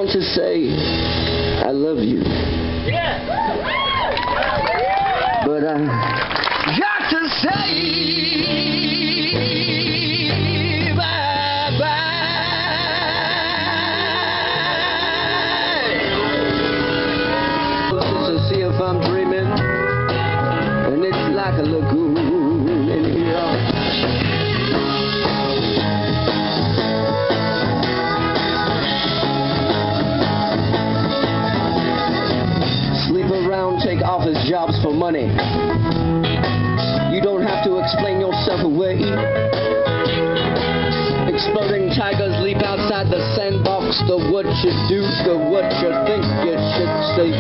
want to say I love you. Yeah. But I got to say bye-bye. To see if I'm dreaming, and it's like a lagoon in here. Take office jobs for money. You don't have to explain yourself away. Exploding tigers leap outside the sandbox. The what you do, the what you think you should say.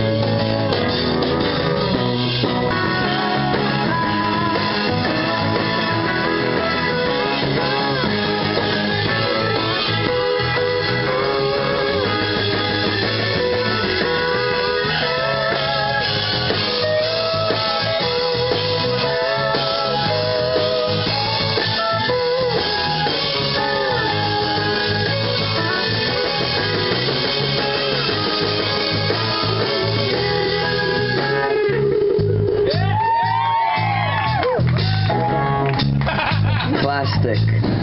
Plastic.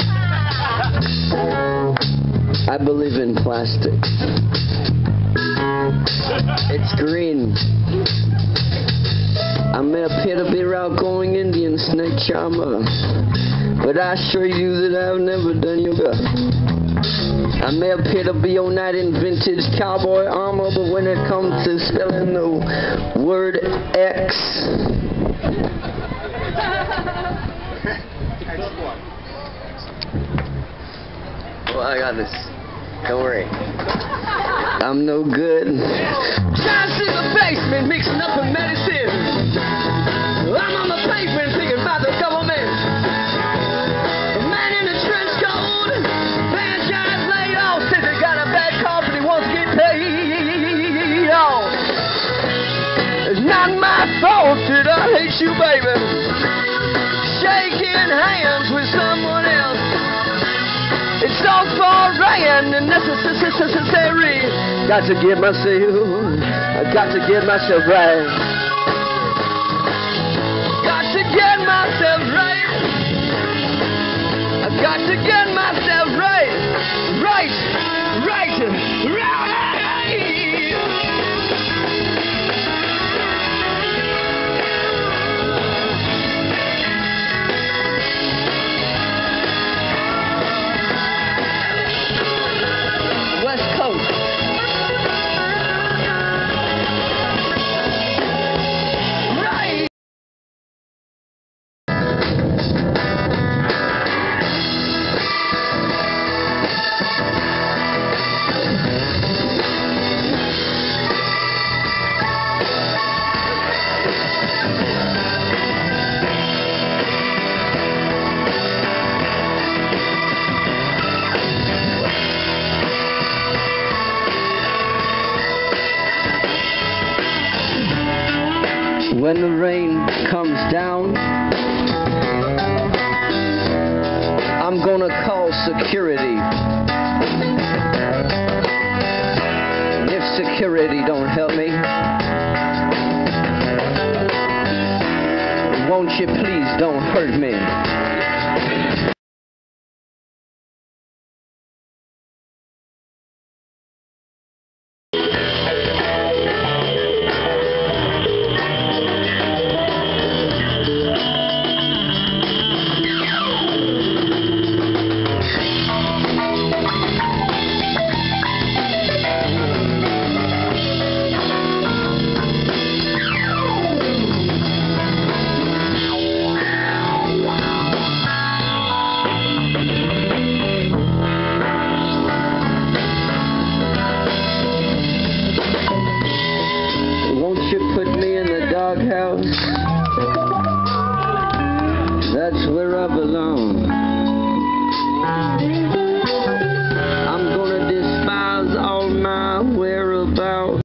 I believe in plastic. It's green. I may appear to be an outgoing Indian snake charmer, but I assure you that I've never done yoga. I may appear to be your knight in vintage cowboy armor, but when it comes to spelling the word X, well, I got this. Don't worry. I'm no good. Chauncey in the basement mixing up a medicine. I'm on the pavement thinking about the government. A man in a trench coat, franchise laid off, says he got a bad cough and he wants to get paid off. It's not my fault that I hate you, baby. Shaking hands with someone else. It's all for rain and necessary. Got to get myself, I got to get myself right. Got to get myself right. I got to get myself right. Right. West Coast. Right. When the rain comes down, I'm gonna call security. If security don't help me, won't you please don't hurt me? Doghouse, that's where I belong. I'm gonna despise all my whereabouts.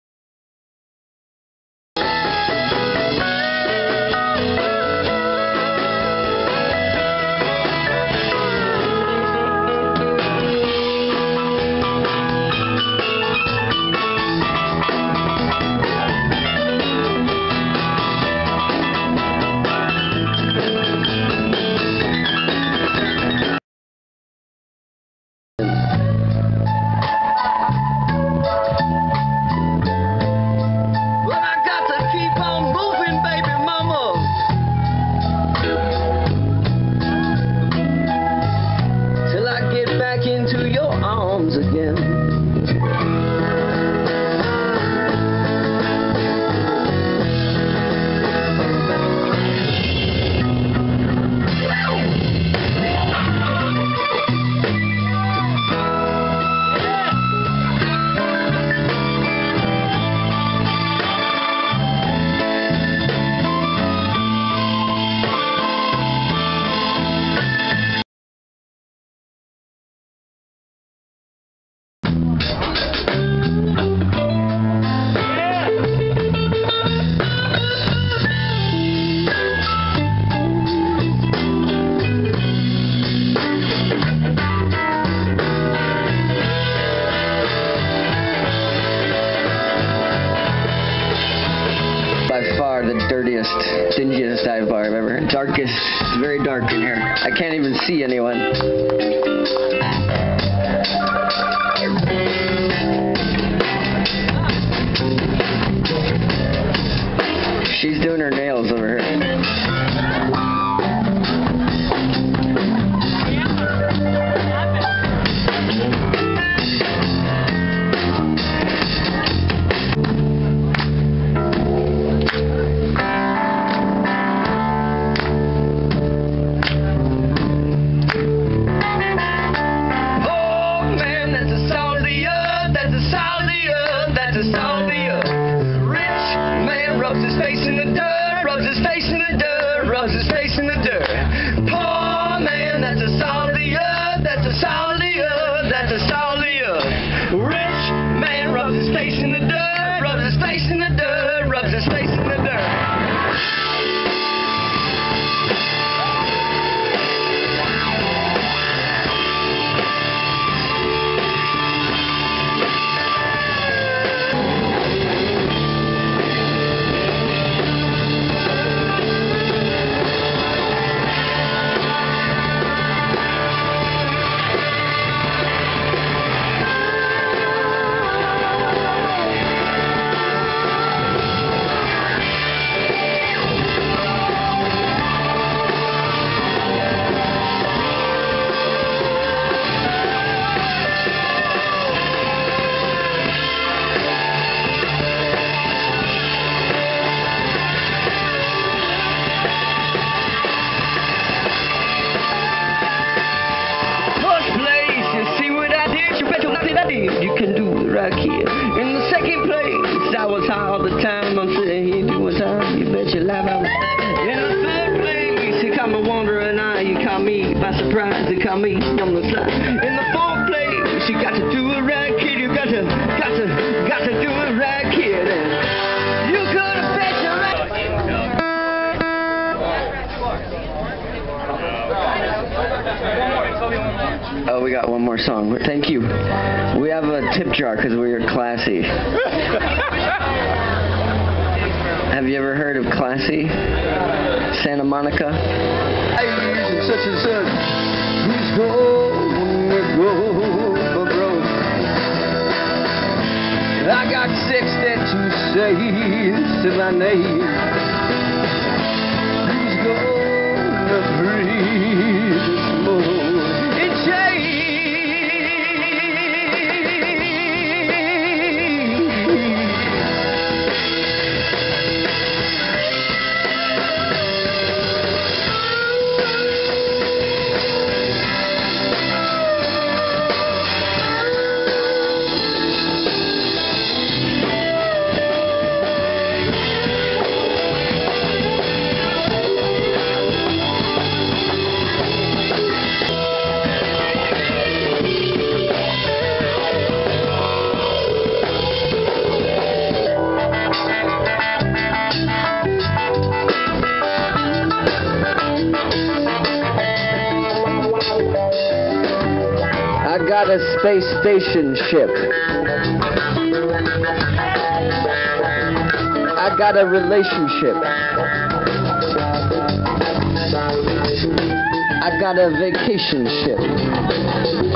summer. Darkest, it's very dark in here. I can't even see anyone. She's doing her nails over here. You can do it right here. In the second place, I was high all the time. I'm sitting here doing time. You bet your life I was. In the third place, you caught me wandering eye. You caught me by surprise. You caught me on the side. In the fourth place, you got to do it right, kid. You got to do it right, kid. And you could have bet your life. Oh, we got one more song. Thank you. We have a tip jar because we are classy. Have you ever heard of Classy? Santa Monica? Such and such. Who's gonna go for broke? I got 60 to say to my name. Who's gonna breathe this morning? I got a space station ship. I got a relationship. I got a vacation ship.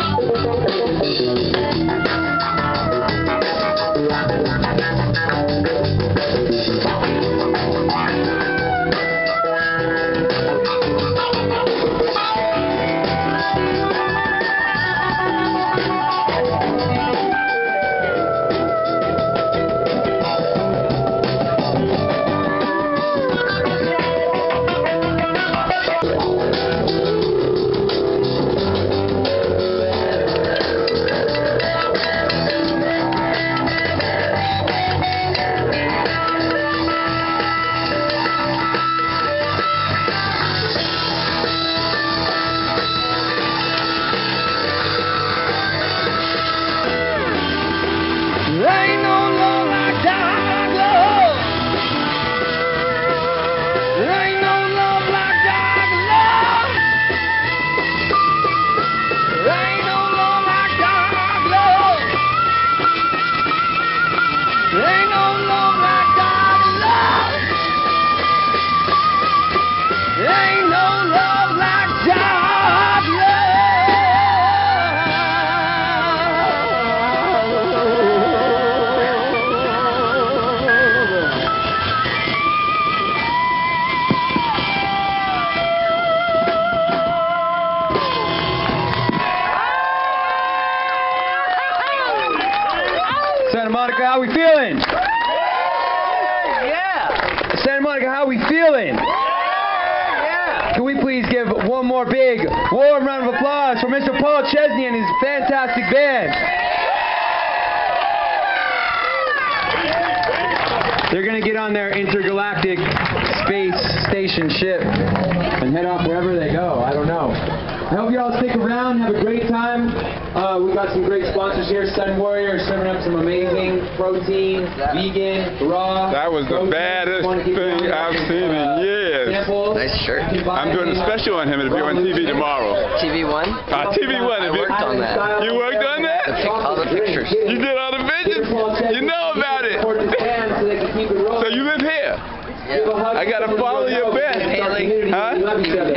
Ain't no love like dark love. one more big warm round of applause for Mr. Paul Chesne and his fantastic band. They're going to get on their intergalactic space station ship and head off wherever they go. I don't know. I hope you all stick around, have a great time. We've got some great sponsors here. Sun Warrior is serving up some amazing protein, vegan, raw. That was the baddest thing I've seen in years. Nice shirt. I'm doing a special on him. It'll be on TV tomorrow. TV One? TV One. I worked on that. You worked on that? All the pictures. You did all the pictures? You know about it. So you live here? Yeah. I gotta follow your band. Haley. Huh?